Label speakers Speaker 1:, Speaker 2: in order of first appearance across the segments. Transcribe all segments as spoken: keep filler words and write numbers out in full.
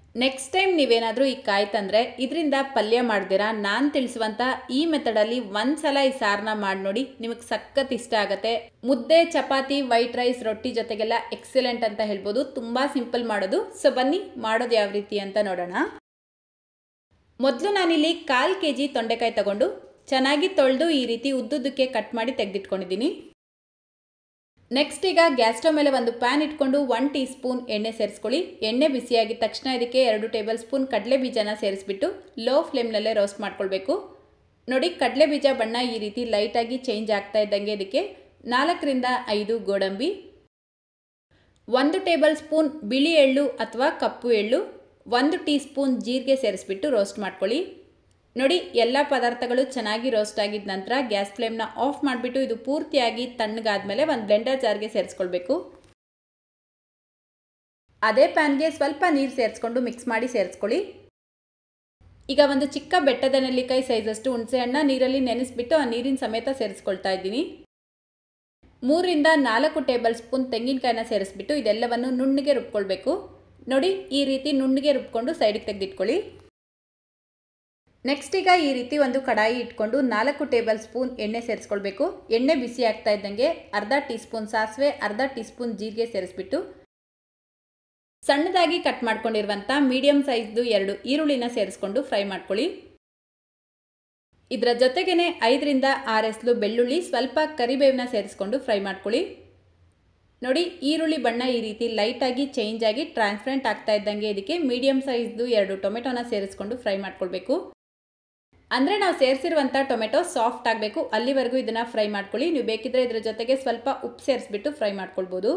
Speaker 1: Next time ನೀವೇನಾದರೂ ಈ ಕಾಯಿ ತಂದರೆ ಇದರಿಂದ ಪಲ್ಯ ಮಾಡ್ದಿರಾ ನಾನು ತಿಳಿಸುವಂಥ ಈ ಮೆಥಡಲ್ಲಿ ಒಂದು ಸಲ ಈ ಸಾರನ್ನ ಮಾಡಿ ನೋಡಿ, ನಿಮಗೆ ಸಖತ್ ಇಷ್ಟ ಆಗುತ್ತೆ. ಮುದ್ದೆ, ಚಪಾತಿ, ವೈಟ್ ರೈಸ್, ರೊಟ್ಟಿ ಜೊತೆಗೆಲ್ಲ ಎಕ್ಸಲೆಂಟ್ ಅಂತ ಹೇಳ್ಬೋದು. ತುಂಬ ಸಿಂಪಲ್ ಮಾಡೋದು. ಸೊ ಬನ್ನಿ ಮಾಡೋದು ಯಾವ ರೀತಿ ಅಂತ ನೋಡೋಣ. ಮೊದಲು ನಾನಿಲ್ಲಿ ಕಾಲು ಕೆ ಜಿ ತೊಂಡೆಕಾಯಿ ತಗೊಂಡು ಚೆನ್ನಾಗಿ ತೊಳೆದು ಈ ರೀತಿ ಉದ್ದುದ್ದಕ್ಕೆ ಕಟ್ ಮಾಡಿ ತೆಗೆದಿಟ್ಕೊಂಡಿದ್ದೀನಿ. ನೆಕ್ಸ್ಟ್ ಈಗ ಗ್ಯಾಸ್ ಸ್ಟವ್ ಮೇಲೆ ಒಂದು ಪ್ಯಾನ್ ಇಟ್ಕೊಂಡು ಒನ್ ಟೀ ಸ್ಪೂನ್ ಎಣ್ಣೆ ಸೇರಿಸ್ಕೊಳ್ಳಿ. ಎಣ್ಣೆ ಬಿಸಿಯಾಗಿದ ತಕ್ಷಣ ಇದಕ್ಕೆ ಎರಡು ಟೇಬಲ್ ಸ್ಪೂನ್ ಕಡಲೆ ಬೀಜನ ಸೇರಿಸ್ಬಿಟ್ಟು ಲೋ ಫ್ಲೇಮ್ನಲ್ಲೇ ರೋಸ್ಟ್ ಮಾಡ್ಕೊಳ್ಬೇಕು. ನೋಡಿ, ಕಡಲೆ ಬೀಜ ಬಣ್ಣ ಈ ರೀತಿ ಲೈಟಾಗಿ ಚೇಂಜ್ ಆಗ್ತಾ ಇದ್ದಂಗೆ ಇದಕ್ಕೆ ನಾಲ್ಕರಿಂದ ಐದು ಗೋಡಂಬಿ, ಒಂದು ಟೇಬಲ್ ಸ್ಪೂನ್ ಬಿಳಿ ಎಳ್ಳು ಅಥವಾ ಕಪ್ಪು ಎಳ್ಳು, ಒಂದು ಟೀ ಸ್ಪೂನ್ ಜೀರಿಗೆ ಸೇರಿಸ್ಬಿಟ್ಟು ರೋಸ್ಟ್ ಮಾಡ್ಕೊಳ್ಳಿ. ನೋಡಿ, ಎಲ್ಲ ಪದಾರ್ಥಗಳು ಚೆನ್ನಾಗಿ ರೋಸ್ಟ್ ಆಗಿದ ನಂತರ ಗ್ಯಾಸ್ ಫ್ಲೇಮ್ನ ಆಫ್ ಮಾಡಿಬಿಟ್ಟು ಇದು ಪೂರ್ತಿಯಾಗಿ ತಣ್ಣಗಾದ್ಮೇಲೆ ಒಂದು ಬ್ಲೆಂಡರ್ ಜಾರ್ಗೆ ಸೇರಿಸ್ಕೊಳ್ಬೇಕು. ಅದೇ ಪ್ಯಾನ್ಗೆ ಸ್ವಲ್ಪ ನೀರು ಸೇರಿಸ್ಕೊಂಡು ಮಿಕ್ಸ್ ಮಾಡಿ ಸೇರಿಸ್ಕೊಳ್ಳಿ. ಈಗ ಒಂದು ಚಿಕ್ಕ ಬೆಟ್ಟದ ನೆಲ್ಲಿಕಾಯಿ ಸೈಜಷ್ಟು ಹುಣಸೆಹಣ್ಣ ನೀರಲ್ಲಿ ನೆನೆಸ್ಬಿಟ್ಟು ಆ ನೀರಿನ ಸಮೇತ ಸೇರಿಸ್ಕೊಳ್ತಾ ಇದ್ದೀನಿ. ಮೂರರಿಂದ ನಾಲ್ಕು ಟೇಬಲ್ ಸ್ಪೂನ್ ತೆಂಗಿನಕಾಯಿನ ಸೇರಿಸ್ಬಿಟ್ಟು ಇದೆಲ್ಲವನ್ನು ನುಣ್ಣಗೆ ರುಬ್ಕೊಳ್ಬೇಕು. ನೋಡಿ, ಈ ರೀತಿ ನುಣ್ಣಗೆ ರುಬ್ಕೊಂಡು ಸೈಡಿಗೆ ತೆಗೆದಿಟ್ಕೊಳ್ಳಿ. ನೆಕ್ಸ್ಟ್ ಈಗ ಈ ರೀತಿ ಒಂದು ಕಡಾಯಿ ಇಟ್ಕೊಂಡು ನಾಲ್ಕು ಟೇಬಲ್ ಸ್ಪೂನ್ ಎಣ್ಣೆ ಸೇರಿಸ್ಕೊಳ್ಬೇಕು. ಎಣ್ಣೆ ಬಿಸಿ ಆಗ್ತಾ ಇದ್ದಂಗೆ ಅರ್ಧ ಟೀ ಸ್ಪೂನ್ ಸಾಸಿವೆ, ಅರ್ಧ ಟೀ ಸ್ಪೂನ್ ಜೀರಿಗೆ ಸೇರಿಸ್ಬಿಟ್ಟು ಸಣ್ಣದಾಗಿ ಕಟ್ ಮಾಡ್ಕೊಂಡಿರುವಂಥ ಮೀಡಿಯಂ ಸೈಜ್ದು ಎರಡು ಈರುಳ್ಳಿನ ಸೇರಿಸ್ಕೊಂಡು ಫ್ರೈ ಮಾಡ್ಕೊಳ್ಳಿ. ಇದರ ಜೊತೆಗೇನೆ ಐದರಿಂದ ಆರು ಎಸ್ಲು ಬೆಳ್ಳುಳ್ಳಿ, ಸ್ವಲ್ಪ ಕರಿಬೇವನ್ನ ಸೇರಿಸ್ಕೊಂಡು ಫ್ರೈ ಮಾಡ್ಕೊಳ್ಳಿ. ನೋಡಿ, ಈರುಳ್ಳಿ ಬಣ್ಣ ಈ ರೀತಿ ಲೈಟಾಗಿ ಚೇಂಜ್ ಆಗಿ ಟ್ರಾನ್ಸ್ಪರೆಂಟ್ ಆಗ್ತಾ ಇದ್ದಂಗೆ ಇದಕ್ಕೆ ಮೀಡಿಯಂ ಸೈಜ್ದು ಎರಡು ಟೊಮೆಟೊನ ಸೇರಿಸ್ಕೊಂಡು ಫ್ರೈ ಮಾಡ್ಕೊಳ್ಬೇಕು. ಅಂದರೆ ನಾವು ಸೇರಿಸಿರುವಂಥ ಟೊಮೆಟೊ ಸಾಫ್ಟ್ ಆಗಬೇಕು, ಅಲ್ಲಿವರೆಗೂ ಇದನ್ನು ಫ್ರೈ ಮಾಡ್ಕೊಳ್ಳಿ. ನೀವು ಬೇಕಿದ್ರೆ ಇದರ ಜೊತೆಗೆ ಸ್ವಲ್ಪ ಉಪ್ಪು ಸೇರಿಸ್ಬಿಟ್ಟು ಫ್ರೈ ಮಾಡ್ಕೊಳ್ಬೋದು.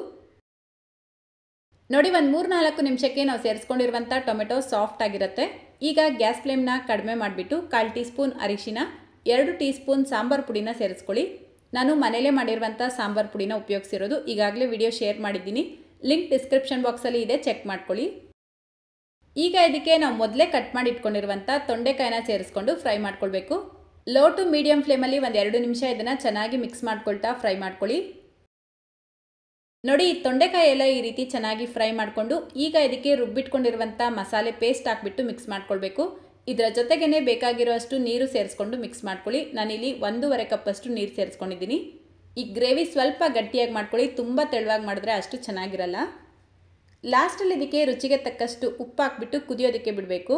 Speaker 1: ನೋಡಿ, ಒಂದು ಮೂರು ನಾಲ್ಕು ನಿಮಿಷಕ್ಕೆ ನಾವು ಸೇರಿಸ್ಕೊಂಡಿರುವಂಥ ಟೊಮೆಟೊ ಸಾಫ್ಟ್ ಆಗಿರುತ್ತೆ. ಈಗ ಗ್ಯಾಸ್ ಫ್ಲೇಮ್ನ ಕಡಿಮೆ ಮಾಡಿಬಿಟ್ಟು ಕಾಲು ಟೀ ಸ್ಪೂನ್ ಅರಿಶಿನ, ಎರಡು ಟೀ ಸ್ಪೂನ್ ಸಾಂಬಾರು ಪುಡಿನ ಸೇರಿಸ್ಕೊಳ್ಳಿ. ನಾನು ಮನೇಲೇ ಮಾಡಿರುವಂಥ ಸಾಂಬಾರು ಪುಡಿನ ಉಪಯೋಗಿಸಿರೋದು. ಈಗಾಗಲೇ ವಿಡಿಯೋ ಶೇರ್ ಮಾಡಿದ್ದೀನಿ, ಲಿಂಕ್ ಡಿಸ್ಕ್ರಿಪ್ಷನ್ ಬಾಕ್ಸಲ್ಲಿ ಇದೆ, ಚೆಕ್ ಮಾಡ್ಕೊಳ್ಳಿ. ಈಗ ಇದಕ್ಕೆ ನಾವು ಮೊದಲೇ ಕಟ್ ಮಾಡಿ ಇಟ್ಕೊಂಡಿರುವಂಥ ತೊಂಡೆಕಾಯಿನ ಸೇರಿಸ್ಕೊಂಡು ಫ್ರೈ ಮಾಡ್ಕೊಳ್ಬೇಕು. ಲೋ ಟು ಮೀಡಿಯಂ ಫ್ಲೇಮಲ್ಲಿ ಒಂದು ಎರಡು ನಿಮಿಷ ಇದನ್ನು ಚೆನ್ನಾಗಿ ಮಿಕ್ಸ್ ಮಾಡ್ಕೊಳ್ತಾ ಫ್ರೈ ಮಾಡ್ಕೊಳ್ಳಿ. ನೋಡಿ, ಈ ತೊಂಡೆಕಾಯಿ ಎಲ್ಲ ಈ ರೀತಿ ಚೆನ್ನಾಗಿ ಫ್ರೈ ಮಾಡಿಕೊಂಡು ಈಗ ಇದಕ್ಕೆ ರುಬ್ಬಿಟ್ಕೊಂಡಿರುವಂಥ ಮಸಾಲೆ ಪೇಸ್ಟ್ ಹಾಕ್ಬಿಟ್ಟು ಮಿಕ್ಸ್ ಮಾಡ್ಕೊಳ್ಬೇಕು. ಇದರ ಜೊತೆಗೇ ಬೇಕಾಗಿರೋ ಅಷ್ಟು ನೀರು ಸೇರಿಸ್ಕೊಂಡು ಮಿಕ್ಸ್ ಮಾಡ್ಕೊಳ್ಳಿ. ನಾನಿಲ್ಲಿ ಒಂದೂವರೆ ಕಪ್ಪಷ್ಟು ನೀರು ಸೇರಿಸ್ಕೊಂಡಿದ್ದೀನಿ. ಈ ಗ್ರೇವಿ ಸ್ವಲ್ಪ ಗಟ್ಟಿಯಾಗಿ ಮಾಡ್ಕೊಳ್ಳಿ, ತುಂಬ ತೆಳುವಾಗಿ ಮಾಡಿದ್ರೆ ಅಷ್ಟು ಚೆನ್ನಾಗಿರಲ್ಲ. ಲಾಸ್ಟಲ್ಲಿ ಇದಕ್ಕೆ ರುಚಿಗೆ ತಕ್ಕಷ್ಟು ಉಪ್ಪು ಹಾಕ್ಬಿಟ್ಟು ಕುದಿಯೋದಕ್ಕೆ ಬಿಡಬೇಕು.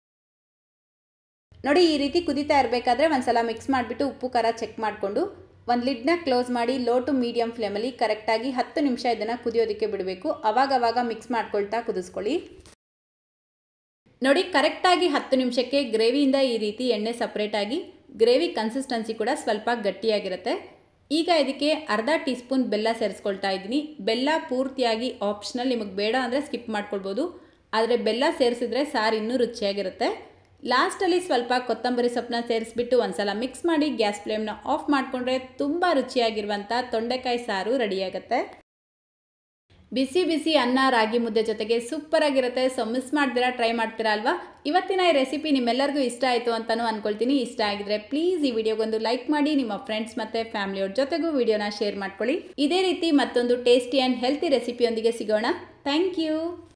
Speaker 1: ನೋಡಿ, ಈ ರೀತಿ ಕುದೀತಾ ಇರಬೇಕಾದ್ರೆ ಒಂದ್ಸಲ ಮಿಕ್ಸ್ ಮಾಡಿಬಿಟ್ಟು ಉಪ್ಪು ಖಾರ ಚೆಕ್ ಮಾಡಿಕೊಂಡು ಒಂದು ಲಿಡ್ನ ಕ್ಲೋಸ್ ಮಾಡಿ ಲೋ ಟು ಮೀಡಿಯಂ ಫ್ಲೇಮಲ್ಲಿ ಕರೆಕ್ಟಾಗಿ ಹತ್ತು ನಿಮಿಷ ಇದನ್ನು ಕುದಿಯೋದಕ್ಕೆ ಬಿಡಬೇಕು. ಅವಾಗವಾಗ ಮಿಕ್ಸ್ ಮಾಡ್ಕೊಳ್ತಾ ಕುದಿಸ್ಕೊಳ್ಳಿ. ನೋಡಿ, ಕರೆಕ್ಟಾಗಿ ಹತ್ತು ನಿಮಿಷಕ್ಕೆ ಗ್ರೇವಿಯಿಂದ ಈ ರೀತಿ ಎಣ್ಣೆ ಸಪ್ರೇಟಾಗಿ ಗ್ರೇವಿ ಕನ್ಸಿಸ್ಟೆನ್ಸಿ ಕೂಡ ಸ್ವಲ್ಪ ಗಟ್ಟಿಯಾಗಿರುತ್ತೆ. ಈಗ ಇದಕ್ಕೆ ಅರ್ಧ ಟೀ ಸ್ಪೂನ್ ಬೆಲ್ಲ ಸೇರಿಸ್ಕೊಳ್ತಾ ಇದ್ದೀನಿ. ಬೆಲ್ಲ ಪೂರ್ತಿಯಾಗಿ ಆಪ್ಷನಲ್, ನಿಮಗೆ ಬೇಡ ಅಂದರೆ ಸ್ಕಿಪ್ ಮಾಡ್ಕೊಳ್ಬೋದು. ಆದರೆ ಬೆಲ್ಲ ಸೇರಿಸಿದ್ರೆ ಸಾರು ಇನ್ನೂ ರುಚಿಯಾಗಿರುತ್ತೆ. ಲಾಸ್ಟಲ್ಲಿ ಸ್ವಲ್ಪ ಕೊತ್ತಂಬರಿ ಸೊಪ್ಪನ್ನ ಸೇರಿಸ್ಬಿಟ್ಟು ಒಂದ್ಸಲ ಮಿಕ್ಸ್ ಮಾಡಿ ಗ್ಯಾಸ್ ಫ್ಲೇಮ್ನ ಆಫ್ ಮಾಡಿಕೊಂಡ್ರೆ ತುಂಬ ರುಚಿಯಾಗಿರುವಂಥ ತೊಂಡೆಕಾಯಿ ಸಾರು ರೆಡಿಯಾಗುತ್ತೆ. ಬಿಸಿ ಬಿಸಿ ಅನ್ನ, ರಾಗಿ ಮುದ್ದೆ ಜೊತೆಗೆ ಸೂಪರ್ ಆಗಿರುತ್ತೆ. ಸೊ ಮಿಸ್ ಮಾಡ್ದಿರಾ ಟ್ರೈ ಮಾಡ್ತೀರಾ ಅಲ್ವಾ? ಇವತ್ತಿನ ಈ ರೆಸಿಪಿ ನಿಮ್ಮೆಲ್ಲರಿಗೂ ಇಷ್ಟ ಆಯಿತು ಅಂತಲೂ ಅಂದ್ಕೊಳ್ತೀನಿ. ಇಷ್ಟ ಆಗಿದ್ರೆ ಪ್ಲೀಸ್ ಈ ವಿಡಿಯೋಗೊಂದು ಲೈಕ್ ಮಾಡಿ, ನಿಮ್ಮ ಫ್ರೆಂಡ್ಸ್ ಮತ್ತು ಫ್ಯಾಮಿಲಿಯವ್ರ ಜೊತೆಗೂ ವಿಡಿಯೋನ ಶೇರ್ ಮಾಡ್ಕೊಳ್ಳಿ. ಇದೇ ರೀತಿ ಮತ್ತೊಂದು ಟೇಸ್ಟಿ ಆ್ಯಂಡ್ ಹೆಲ್ತಿ ರೆಸಿಪಿಯೊಂದಿಗೆ ಸಿಗೋಣ. Thank you.